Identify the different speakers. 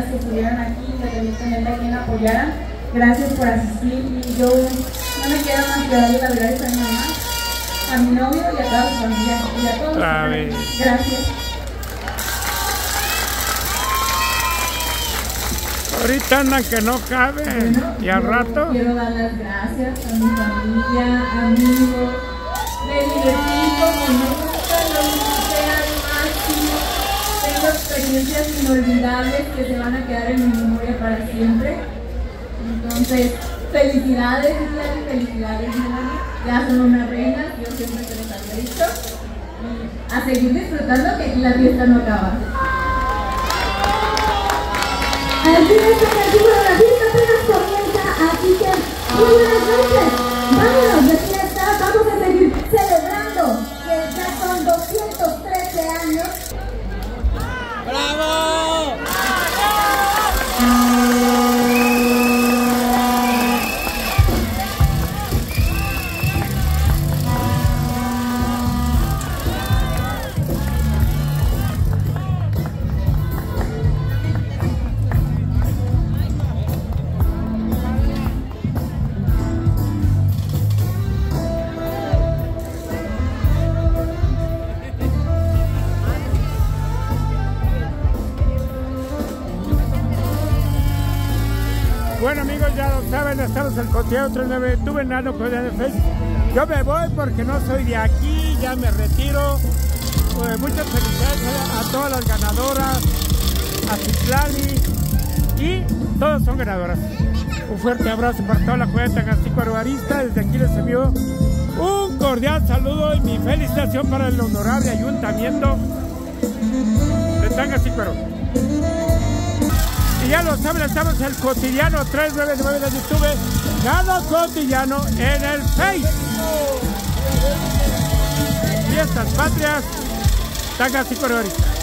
Speaker 1: que estuvieron aquí, independientemente de quién apoyaran. Gracias por asistir y yo no me queda más que darle las gracias a mi mamá, a mi novio y a toda su familia y a todos. Gracias.
Speaker 2: Ahorita andan que no caben, bueno, y al rato.
Speaker 1: Quiero dar las gracias a mi familia, amigos, me divertí como nunca, lo disfruté al máximo. Tengo experiencias inolvidables que se van a quedar en mi memoria para siempre. Entonces, felicidades, Melanie, felicidades, Melanie. Ya son unas reinas, yo siempre te les había dicho. Y a seguir disfrutando, que aquí la fiesta no acaba.
Speaker 3: Así es, la fiesta apenas comienza, así que muy buenas noches. Vámonos de fiesta, vamos a seguir celebrando que ya son 213 años.
Speaker 4: ¡Bravo!
Speaker 2: Bueno amigos, ya lo saben, estamos en el Cotillado 39, tuve Nano con el Facebook. Yo me voy porque no soy de aquí, ya me retiro. Muchas felicidades a todas las ganadoras, a Citlali, y todas son ganadoras. Un fuerte abrazo para toda la comunidad de Tangancícuaro Arbarista. Desde aquí les envío un cordial saludo y mi felicitación para el honorable ayuntamiento de Tangancícuaro. Y ya lo saben, estamos en el Cotidiano 399 de YouTube, Nano Cotidiano en el Facebook. Fiestas Patrias, Tangancícuaro Arbarista.